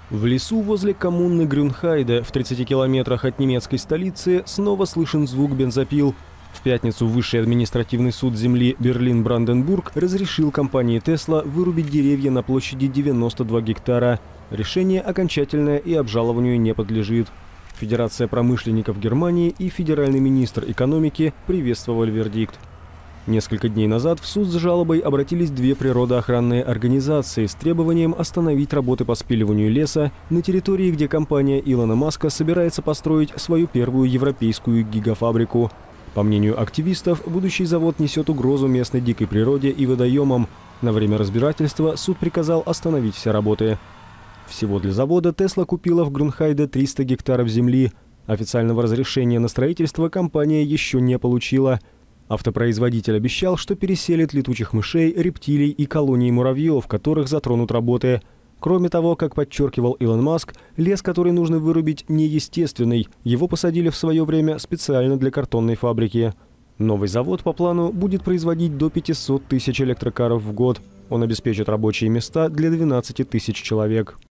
В лесу возле коммуны Грюнхайде в 30 километрах от немецкой столицы снова слышен звук бензопил. В пятницу Высший административный суд земли Берлин-Бранденбург разрешил компании Tesla вырубить деревья на площади 92 гектара. Решение окончательное и обжалованию не подлежит. Федерация промышленников Германии и федеральный министр экономики приветствовали вердикт. Несколько дней назад в суд с жалобой обратились две природоохранные организации с требованием остановить работы по спиливанию леса на территории, где компания Илона Маска собирается построить свою первую европейскую гигафабрику. По мнению активистов, будущий завод несет угрозу местной дикой природе и водоемам. На время разбирательства суд приказал остановить все работы. Всего для завода Tesla купила в Грюнхайде 300 гектаров земли. Официального разрешения на строительство компания еще не получила. Автопроизводитель обещал, что переселит летучих мышей, рептилий и колонии муравьев, которых затронут работы. Кроме того, как подчеркивал Илон Маск, лес, который нужно вырубить, неестественный. Его посадили в свое время специально для картонной фабрики. Новый завод по плану будет производить до 500 тысяч электрокаров в год. Он обеспечит рабочие места для 12 тысяч человек.